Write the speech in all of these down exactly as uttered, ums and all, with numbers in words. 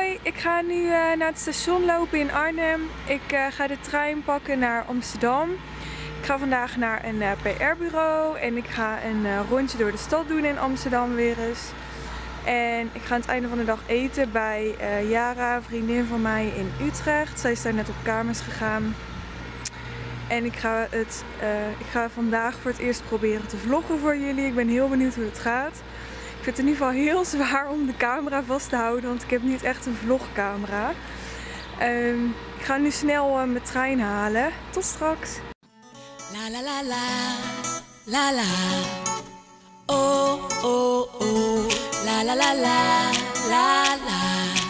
Hoi, ik ga nu uh, naar het station lopen in Arnhem. Ik uh, ga de trein pakken naar Amsterdam. Ik ga vandaag naar een uh, P R-bureau en ik ga een uh, rondje door de stad doen in Amsterdam weer eens. En ik ga aan het einde van de dag eten bij uh, Jara, een vriendin van mij in Utrecht. Zij is daar net op kamers gegaan. En ik ga, het, uh, ik ga vandaag voor het eerst proberen te vloggen voor jullie. Ik ben heel benieuwd hoe het gaat. Ik vind het in ieder geval heel zwaar om de camera vast te houden, want ik heb niet echt een vlogcamera. Um, ik ga nu snel uh, mijn trein halen. Tot straks. La la la la, la la. Oh oh oh, la la la la, la la.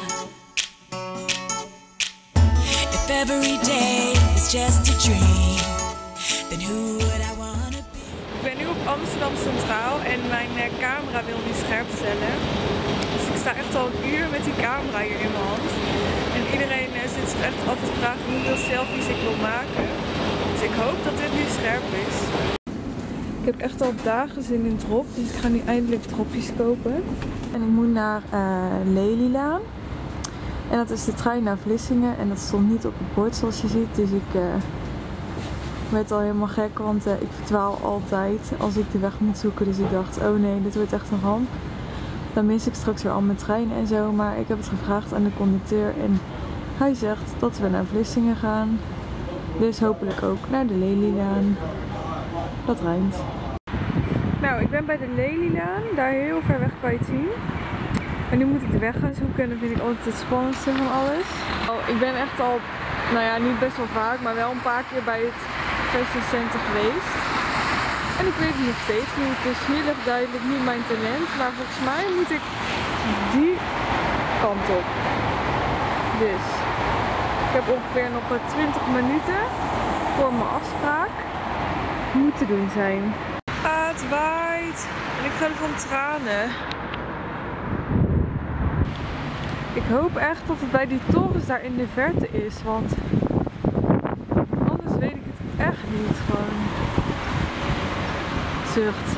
If every day is just a dream, then who would I wanna be? Ik ben nu op Amsterdam Centraal en mijn uh, camera wil niet scherp stellen. Dus ik sta echt al een uur met die camera hier in mijn hand. En iedereen uh, zit zich echt af te vragen hoeveel selfies ik wil maken. Dus ik hoop dat dit nu scherp is. Ik heb echt al dagen zin in drop, dus ik ga nu eindelijk dropjes kopen. En ik moet naar uh, Lelylaan. En dat is de trein naar Vlissingen en dat stond niet op het bord zoals je ziet. Dus ik uh, werd al helemaal gek, want uh, ik verdwaal altijd als ik de weg moet zoeken. Dus ik dacht, oh nee, dit wordt echt een ramp. Dan mis ik straks weer al mijn trein en zo. Maar ik heb het gevraagd aan de conducteur en hij zegt dat we naar Vlissingen gaan. Dus hopelijk ook naar de Lelylaan. Dat rijmt. Nou, ik ben bij de Lelylaan. Daar heel ver weg kan je het zien. En nu moet ik de weg gaan zoeken en dat vind ik altijd het spannendste van alles. Oh, ik ben echt al, nou ja, niet best wel vaak, maar wel een paar keer bij het Fashion Center geweest. En ik weet het nog steeds niet. Dus hier ligt duidelijk niet mijn talent. Maar volgens mij moet ik die kant op. Dus ik heb ongeveer nog twintig minuten voor mijn afspraak. Moet te doen zijn. Ah, het waait. En ik ga van tranen. Ik hoop echt dat het bij die torens daar in de verte is, want anders weet ik het echt niet gewoon. Zucht.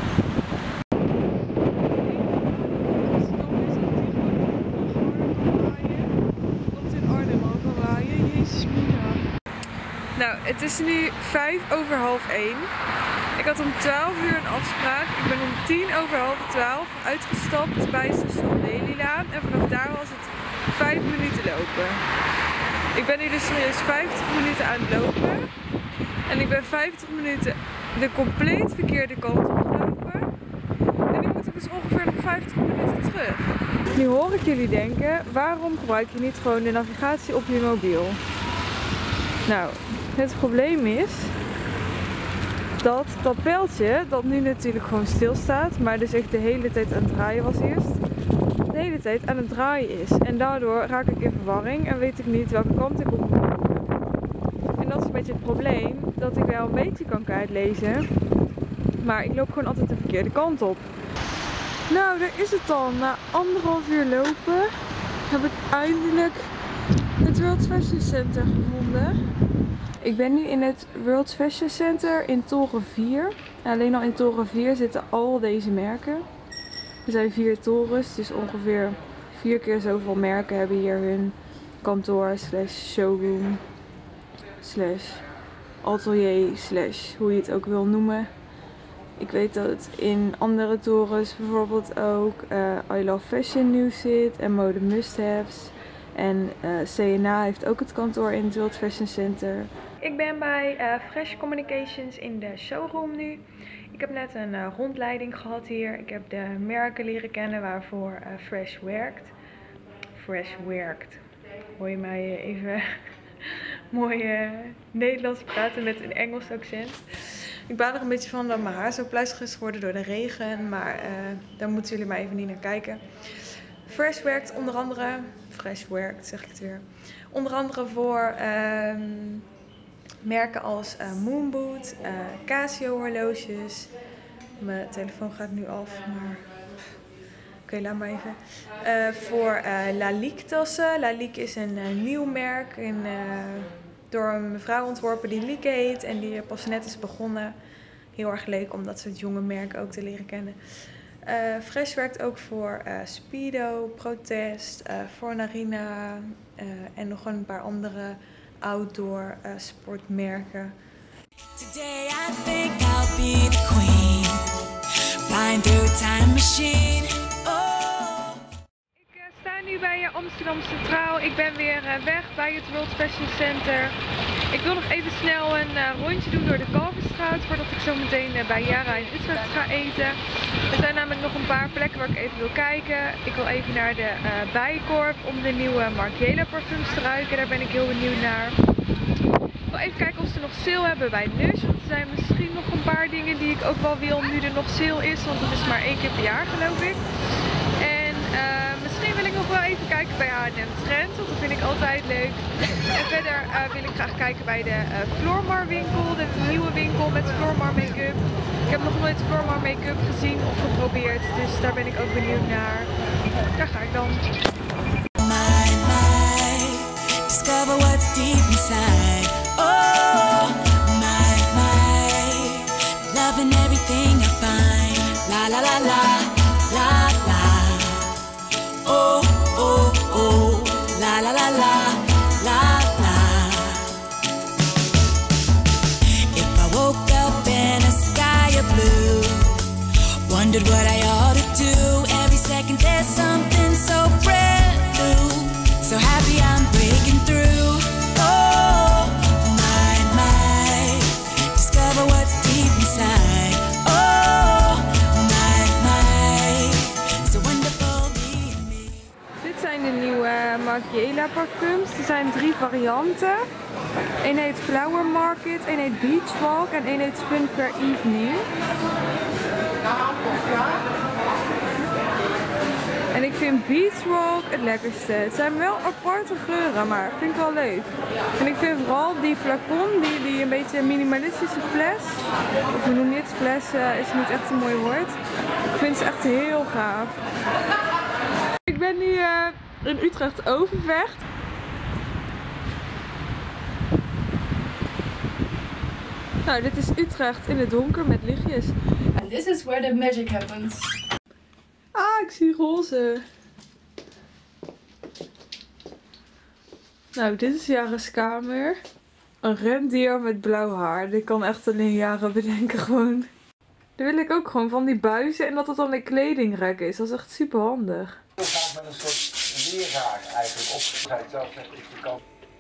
Komt in Arnhem al kan waaien. Jezus mina. Nou, het is nu vijf over half één. Ik had om twaalf uur een afspraak. Ik ben om tien over half twaalf uitgestapt bij station Lelylaan. En vanaf daar was het vijf minuten lopen. Ik ben nu dus serieus vijftig minuten aan het lopen. En ik ben vijftig minuten de compleet verkeerde kant op gelopen. En nu moet ik dus ongeveer nog vijftig minuten terug. Nu hoor ik jullie denken, waarom gebruik je niet gewoon de navigatie op je mobiel? Nou, het probleem is dat dat pijltje, dat nu natuurlijk gewoon stilstaat, maar dus echt de hele tijd aan het draaien was eerst, de hele tijd aan het draaien is. En daardoor raak ik in verwarring en weet ik niet welke kant ik op moet lopen. En dat is een beetje het probleem, dat ik wel een beetje kan kaartlezen, maar ik loop gewoon altijd de verkeerde kant op. Nou, daar is het dan. Na anderhalf uur lopen heb ik eindelijk het World Fashion Center gevonden. Ik ben nu in het World Fashion Center in toren vier. Alleen al in toren vier zitten al deze merken. Er zijn vier torens, dus ongeveer vier keer zoveel merken hebben hier hun kantoor slash showroom slash atelier slash hoe je het ook wil noemen. Ik weet dat het in andere torens bijvoorbeeld ook uh, I Love Fashion nieuws zit en Mode Must-Haves. En uh, C en A heeft ook het kantoor in het World Fashion Center. Ik ben bij uh, Fresh Communications in de showroom nu. Ik heb net een uh, rondleiding gehad hier. Ik heb de merken leren kennen waarvoor uh, Fresh werkt. Fresh werkt. Hoor je mij uh, even mooi uh, Nederlands praten met een Engels accent. Ik baal er een beetje van dat mijn haar zo pluizig is geworden door de regen. Maar uh, daar moeten jullie maar even niet naar kijken. Fresh werkt onder andere, Fresh werkt zeg ik het weer, onder andere voor uh, merken als uh, Moonboot, uh, Casio horloges. Mijn telefoon gaat nu af, maar oké, okay, laat maar even. Uh, voor uh, Lalique tassen. Lalique is een uh, nieuw merk in, uh, door een mevrouw ontworpen die Lieke heet en die pas net is begonnen. Heel erg leuk om dat soort jonge merken ook te leren kennen. Uh, Fresh werkt ook voor uh, Speedo, Protest, uh, Fornarina uh, en nog een paar andere outdoor uh, sportmerken. Today I think I'll be the queen. Flying through a time machine. Oh. Ik uh, sta nu bij uh, Amsterdam Centraal. Ik ben weer uh, weg bij het World Fashion Center. Ik wil nog even snel een uh, rondje doen door de Kalverstraat voordat ik zo meteen uh, bij Jara in Utrecht ga eten. Er zijn namelijk nog een paar plekken waar ik even wil kijken. Ik wil even naar de uh, Bijenkorf om de nieuwe Margiela parfums te ruiken. Daar ben ik heel benieuwd naar. Ik wil even kijken of ze nog sale hebben bij Lush. Want er zijn misschien nog een paar dingen die ik ook wel wil nu er nog sale is. Want het is maar één keer per jaar geloof ik. En uh, misschien wil ik nog wel even kijken bij H en M Trend. Want dat vind ik altijd leuk. En verder uh, wil ik graag kijken bij de uh, Flormar winkel. De nieuwe winkel met Flormar make-up. Ik heb nog nooit Flormar make-up gezien of geprobeerd. Dus daar ben ik ook benieuwd naar. Daar ga ik dan. My, my, discover what's deep inside. Oh, my, my, loving everything I find. La la la la, la la. Oh, oh, oh, la la la la, la la. If I woke up in a sky of blue, wondered what I ought to do. Every second there's something so brand new. So happy I'm breaking through. Oh, my, my, discover what's deep inside. Oh, my, my, so wonderful being me. Dit zijn de nieuwe Margiela parfums. Er zijn drie varianten. Eén heet Flower Market, één heet Beach Walk en één heet Fun Fair Evening. En ik vind Beach Walk het lekkerste. Het zijn wel aparte geuren, maar vind ik wel leuk. En ik vind vooral die flacon, die, die een beetje minimalistische fles, of hoe noem je het, fles uh, is niet echt een mooi woord. Ik vind ze echt heel gaaf. Ik ben nu uh, in Utrecht Overvecht. Nou, dit is Utrecht in het donker met lichtjes. And this is where the magic happens. Ah, ik zie roze. Nou, dit is Jara's kamer. Een rendier met blauw haar. Dit kan echt alleen Jara bedenken gewoon. Dan wil ik ook gewoon van die buizen en dat het dan een kledingrek is. Dat is echt super handig. Ik ga met een soort weerhaar eigenlijk op. Zij zelf zegt ik kan.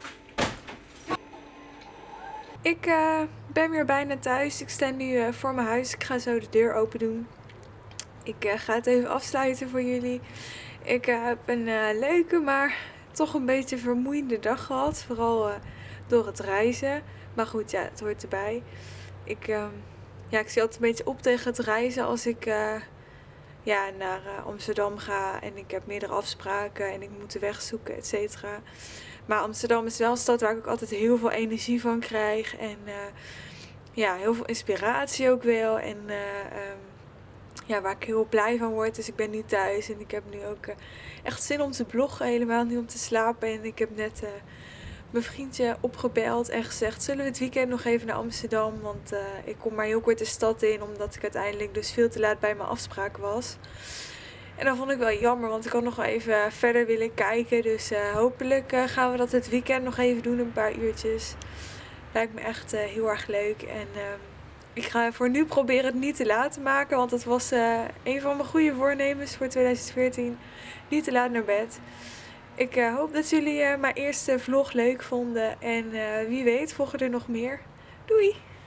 Ik uh, ben weer bijna thuis. Ik sta nu uh, voor mijn huis. Ik ga zo de deur open doen. Ik uh, ga het even afsluiten voor jullie. Ik uh, heb een uh, leuke, maar toch een beetje vermoeiende dag gehad. Vooral uh, door het reizen. Maar goed, ja, het hoort erbij. Ik, uh, ja, ik zie altijd een beetje op tegen het reizen als ik uh, ja, naar uh, Amsterdam ga. En ik heb meerdere afspraken en ik moet de weg zoeken, et cetera. Maar Amsterdam is wel een stad waar ik ook altijd heel veel energie van krijg. En uh, ja, heel veel inspiratie ook wel. En uh, um, ja, waar ik heel blij van word. Dus ik ben nu thuis en ik heb nu ook uh, echt zin om te bloggen. Helemaal niet om te slapen. En ik heb net uh, mijn vriendje opgebeld en gezegd, zullen we het weekend nog even naar Amsterdam? Want uh, ik kom maar heel kort de stad in, omdat ik uiteindelijk dus veel te laat bij mijn afspraak was. En dat vond ik wel jammer, want ik had nog wel even verder willen kijken. Dus uh, hopelijk uh, gaan we dat het weekend nog even doen, een paar uurtjes. Lijkt me echt uh, heel erg leuk. En uh, ik ga voor nu proberen het niet te laat te maken, want dat was uh, een van mijn goede voornemens voor twintig veertien. Niet te laat naar bed. Ik uh, hoop dat jullie uh, mijn eerste vlog leuk vonden. En uh, wie weet volgen er nog meer. Doei!